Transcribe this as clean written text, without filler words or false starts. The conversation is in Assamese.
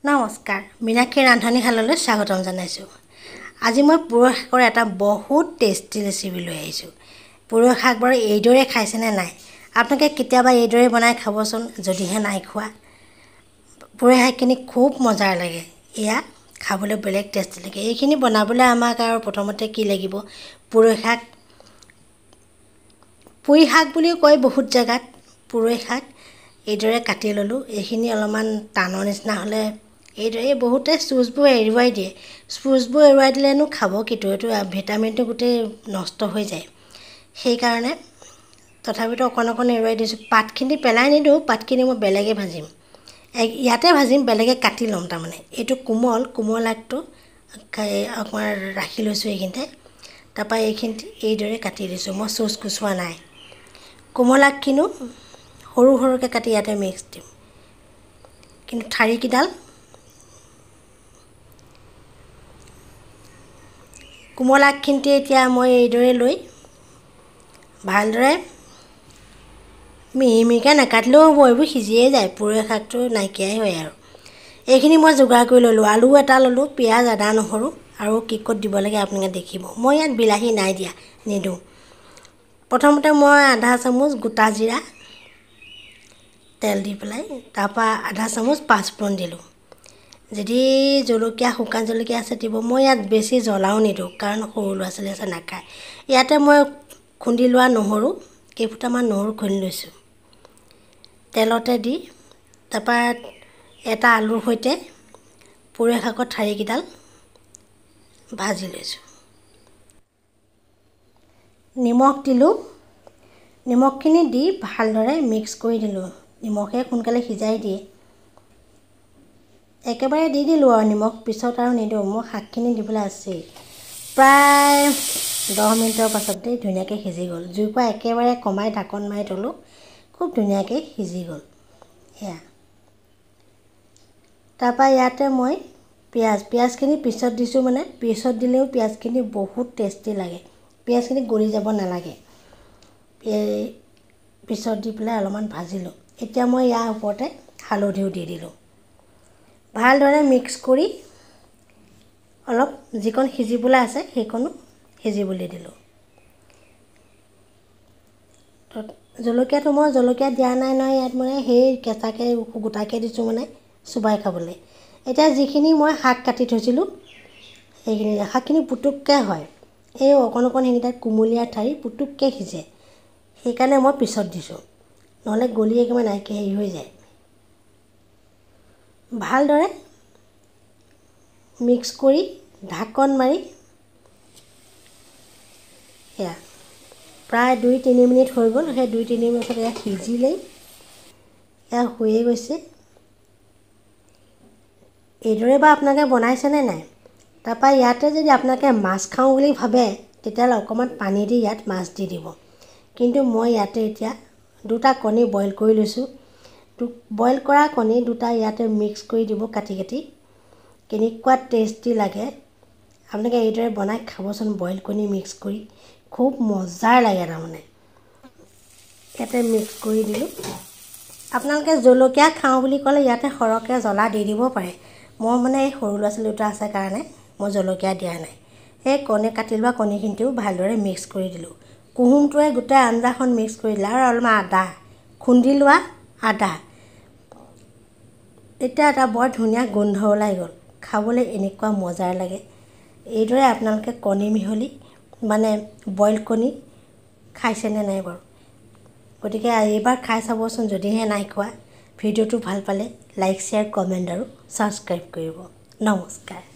নমস্কাৰ মিনাক্ষী ৰান্ধনীশাললৈ স্বাগতম জনাইছোঁ। আজি মই পুৰৈ শাকৰ এটা বহুত টেষ্টি ৰেচিপি লৈ আহিছোঁ। পুৰৈ শাক বাৰু এইদৰে খাইছেনে নাই? আপোনালোকে কেতিয়াবা এইদৰে বনাই খাবচোন যদিহে নাই খোৱা। পুৰৈ শাকখিনি খুব মজাৰ লাগে। এয়া খাবলৈ বেলেগ টেষ্টি লাগে। এইখিনি বনাবলৈ আমাক আৰু প্ৰথমতে কি লাগিব? পুৰৈ শাক, পুই শাক বুলিও কয় বহুত জেগাত। পুৰৈ শাক এইদৰে কাটি ল'লোঁ। এইখিনি অলপমান টানৰ নিচিনা হ'লে এইদৰে বহুতে চুজবোৰ এৰুৱাই দিয়ে। চুজবোৰ এৰুৱাই দিলেনো খাব কিটো? এইটো ভিটামিনটো গোটেই নষ্ট হৈ যায়। সেইকাৰণে তথাপিতো অকণ অকণ এৰুৱাই দিছোঁ। পাতখিনি পেলাই নিদিওঁ, পাতখিনি মই বেলেগে ভাজিম। ইয়াতে ভাজিম, বেলেগে কাটি ল'ম তাৰমানে। এইটো কোমল আগটো অকণমান ৰাখি লৈছোঁ এইখিনিতে। তাৰপৰা এইখিনিত এইদৰে কাটি দিছোঁ। মই চুজ কুচোৱা নাই। কোমল আগখিনিও সৰু সৰুকৈ কাটি ইয়াতে মিক্স দিম। কিন্তু ঠাৰিকেইডাল কোমল আগখিনিতে এতিয়া মই এইদৰে লৈ ভালদৰে মিহি মিহিকৈ নাকাটিলেও হ'ব, এইবোৰ সিজিয়ে যায়। পুৰৈ শাকটো নাইকিয়াই হয় আৰু। এইখিনি মই যোগাৰ কৰি ল'লোঁ। আলু এটা ল'লোঁ, পিঁয়াজ, আদা, নহৰু আৰু কি ক'ত দিব লাগে আপোনালোকে দেখিব। মই ইয়াত বিলাহী নাই দিয়া, নিদিওঁ। প্ৰথমতে মই আধা চামুচ গোটা জিৰা তেল দি পেলাই, তাৰপৰা আধা চামুচ পাঁচফোৰণ দিলোঁ। যদি জলকীয়া, শুকান জলকীয়া আছে দিব। মই ইয়াত বেছি জ্বলাও নিদিওঁ, কাৰণ সৰু ল'ৰা ছোৱালী আছে নাখায়। ইয়াতে মই খুন্দি লোৱা নহৰু, কেইফুটামান নহৰু খুন্দি লৈছোঁ তেলতে দি। তাৰপৰা এটা আলুৰ সৈতে পুৰৈ শাকৰ ঠাৰিকেইডাল ভাজি লৈছোঁ। নিমখ দিলোঁ। নিমখখিনি দি ভালদৰে মিক্স কৰি দিলোঁ। নিমখে সোনকালে সিজাই দিয়ে। একেবাৰে দি দিলোঁ আৰু নিমখ, পিছত আৰু নিদিওঁ। মই শাকখিনি দিবলৈ আছেই। প্ৰায় 10 মিনিটৰ পাছতে ধুনীয়াকৈ সিজি গ'ল। জুইৰ পৰা একেবাৰে কমাই ঢাকন মাৰি থ'লোঁ। খুব ধুনীয়াকৈ সিজি গ'ল। এয়া তাৰপৰা ইয়াতে মই পিঁয়াজখিনি পিছত দিছোঁ, মানে পিছত দিলেও পিঁয়াজখিনি বহুত টেষ্টি লাগে। পিঁয়াজখিনি গলি যাব নালাগে। পিছত দি পেলাই অলপমান ভাজিলোঁ। এতিয়া মই ইয়াৰ ওপৰতে হালধিও দি দিলোঁ। ভালদৰে মিক্স কৰি অলপ যিকণ সিজিবলৈ আছে সেইকণো সিজিবলৈ দিলোঁ। জলকীয়াটো মই জলকীয়া দিয়া নাই নহয় ইয়াত, মানে সেই কেঁচাকৈ গোটাকৈ দিছোঁ, মানে চোবাই খাবলৈ। এতিয়া যিখিনি মই শাক কাটি থৈছিলোঁ সেইখিনি, শাকখিনি পুটুককৈ হয়। এই অকণ অকণ সেইকেইটাত কুমলীয়া ঠাৰি পুটুককৈ সিজে। সেইকাৰণে মই পিছত দিছোঁ, নহ'লে গলি একেবাৰে নাইকিয়া হেৰি হৈ যায়। ভালদৰে মিক্স কৰি ঢাকন মাৰি এয়া প্ৰায় 2-3 মিনিট হৈ গ'ল। সেই 2-3 মিনিটত এয়া সিজিলেই, এয়া হৈয়ে গৈছে। এইদৰে বা আপোনালোকে বনাইছেনে নাই? তাৰপৰা ইয়াতে যদি আপোনালোকে মাছ খাওঁ বুলি ভাবে, তেতিয়াহ'লে অকণমান পানী দি ইয়াত মাছ দি দিব। কিন্তু মই ইয়াতে এতিয়া 2টা কণী বইল কৰি লৈছোঁ। বইল কৰা কণী 2টা ইয়াতে মিক্স কৰি দিব কাটি কাটি। কেনেকুৱা টেষ্টি লাগে! আপোনালোকে এইদৰে বনাই খাবচোন, বইল কণী মিক্স কৰি। খুব মজাৰ লাগে তাৰমানে। ইয়াতে মিক্স কৰি দিলোঁ। আপোনালোকে জলকীয়া খাওঁ বুলি ক'লে ইয়াতে সৰহকৈ জ্বলা দি দিব পাৰে। মই মানে এই সৰু ল'ৰা ছোৱালী দুটা আছে কাৰণে মই জলকীয়া দিয়া নাই। সেই কাটি লোৱা কণীখিনিতেও ভালদৰে মিক্স কৰি দিলোঁ। কুহুমটোৱে গোটেই আঞ্জাখন মিক্স কৰি দিলে, আৰু অলপমান আদা, খুন্দি লোৱা আদা। এতিয়া এটা বৰ ধুনীয়া গোন্ধ ওলাই গ'ল। খাবলৈ এনেকুৱা মজাৰ লাগে। এইদৰে আপোনালোকে কণী মিহলি, মানে বইল কণী খাইছেনে নাই বাৰু? গতিকে এইবাৰ খাই চাবচোন যদিহে নাই খোৱা। ভিডিঅ'টো ভাল পালে লাইক, শ্বেয়াৰ, কমেণ্ট আৰু ছাবস্ক্ৰাইব কৰিব। নমস্কাৰ।